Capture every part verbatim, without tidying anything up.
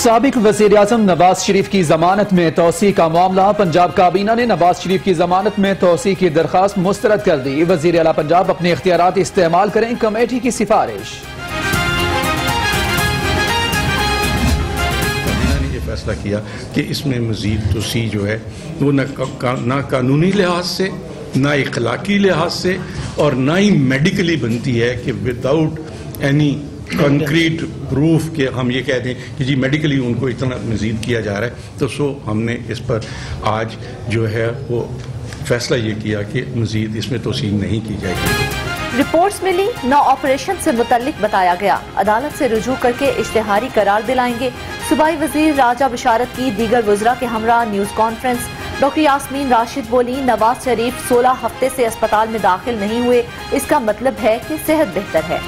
साबिक वज़ीर आज़म नवाज शरीफ की जमानत में तौसी का मामला। पंजाब काबीना ने नवाज शरीफ की जमानत में तौसी की दरखास्त मुस्तरद कर दी। वज़ीर आला पंजाब अपने इख्तियारात इस्तेमाल करें, कमेटी की सिफारिश। फैसला किया कि इसमें मजीद तोसी जो है वो न का, ना कानूनी लिहाज से, ना इखलाकी लिहाज से और ना ही मेडिकली बनती है कि विदाउट एनी कंक्रीट प्रूफ के हम ये कह दें कि जी मेडिकली उनको इतना मजीद किया जा रहा है। तो सो हमने इस पर आज जो है वो फैसला ये किया कि मजीद इसमें तोसी नहीं की जाएगी। रिपोर्ट्स मिली, नौ ऑपरेशन से मुतल्लिक बताया गया। अदालत से रुजू करके इश्तेहारी करार दिलाएंगे। सूबाई वजीर राजा बिशारत की दीगर वज़रा के हमरा news conference. Doctor Yasmin Rashid बोली, नवाज शरीफ सोलह हफ्ते से अस्पताल में दाखिल नहीं हुए, इसका मतलब है कि सेहत बेहतर है।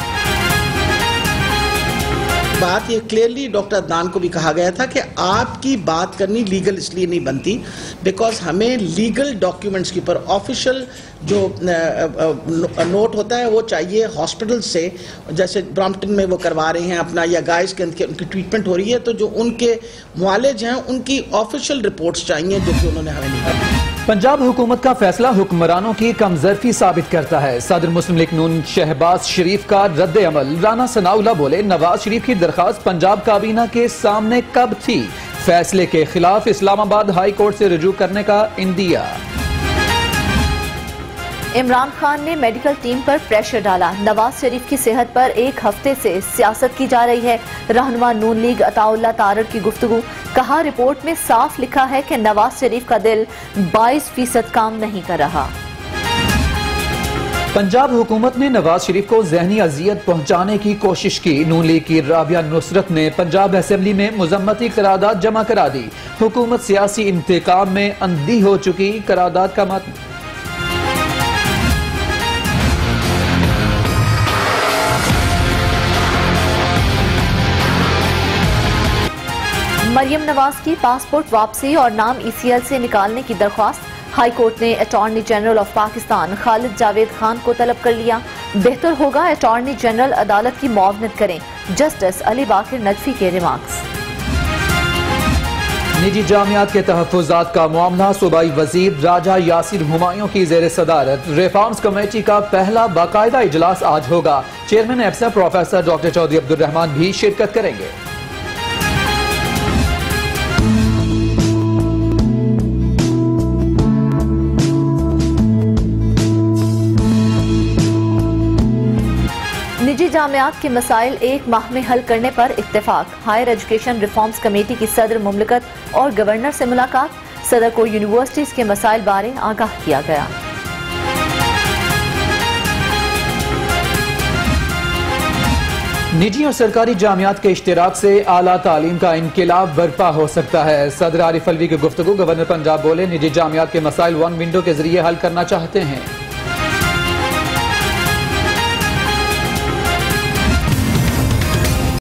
बात ये क्लियरली डॉक्टर अदनान को भी कहा गया था कि आपकी बात करनी लीगल इसलिए नहीं बनती बिकॉज हमें लीगल डॉक्यूमेंट्स के ऊपर ऑफिशियल जो नोट होता है वो चाहिए हॉस्पिटल से, जैसे ब्रॉम्पटन में वो करवा रहे हैं अपना या गाइस के उनकी ट्रीटमेंट हो रही है, तो जो उनके मुआलिज हैं उनकी ऑफिशियल रिपोर्ट्स चाहिए जो कि उन्होंने हमें नहीं दी। पंजाब हुकूमत का फैसला हुक्मरानों की कमजोरी साबित करता है। सदर मुस्लिम लीग नून शहबाज शरीफ का रद्द अमल। राना सनाउल्लाह बोले, नवाज शरीफ की दरखास्त पंजाब काबीना के सामने कब थी? फैसले के खिलाफ इस्लामाबाद हाई कोर्ट से रुजू करने का इंदिया। इमरान खान ने मेडिकल टीम पर प्रेशर डाला। नवाज शरीफ की सेहत पर एक हफ्ते से सियासत की जा रही है। रहनुमा नून लीग अताउल्लाह तारड़ की गुफ्तगू। कहा, रिपोर्ट में साफ लिखा है कि नवाज शरीफ का दिल बाईस फीसद काम नहीं कर रहा। पंजाब हुकूमत ने नवाज शरीफ को जहनी अजियत पहुंचाने की कोशिश की। नून लीग की राबिया नुसरत ने पंजाब असेंबली में मुजम्मती करारदाद जमा करा दी। हुकूमत सियासी इंतकाम में अंधी हो चुकी, करारदाद का मत मरियम नवाज की पासपोर्ट वापसी और नाम ई सी एल से निकालने की दरख्वास्त। हाई कोर्ट ने attorney general of Pakistan Khalid Javed Khan को तलब कर लिया। बेहतर होगा अटॉर्नी जनरल अदालत की मुआवनत करें, जस्टिस अली बाकिर नदफी के रिमार्क्स। निजी जामियात के तहफ़्फ़ुज़ात का मामला। सूबाई वजीर राजा यासिर हुमायूं की ज़ेर सदारत रिफॉर्म्स कमेटी का पहला बाकायदा इजलास आज होगा। चेयरमैन एफसा प्रोफेसर डॉक्टर चौधरी अब्दुल रहमान भी शिरकत करेंगे। निजी जामियात के मसाइल एक माह में हल करने पर इत्तेफाक। हायर एजुकेशन रिफॉर्म्स कमेटी की सदर मुमलिकत और गवर्नर से मुलाकात। सदर को यूनिवर्सिटीज के मसाइल बारे आगाह किया गया। निजी और सरकारी जामियात के इश्तिराक से आला तालीम का इनकिलाब बर्पा हो सकता है। सदर आरिफ अलवी की गुफ्तगू। गवर्नर पंजाब बोले, निजी जामियात के मसाइल वन विंडो के जरिए हल करना चाहते हैं।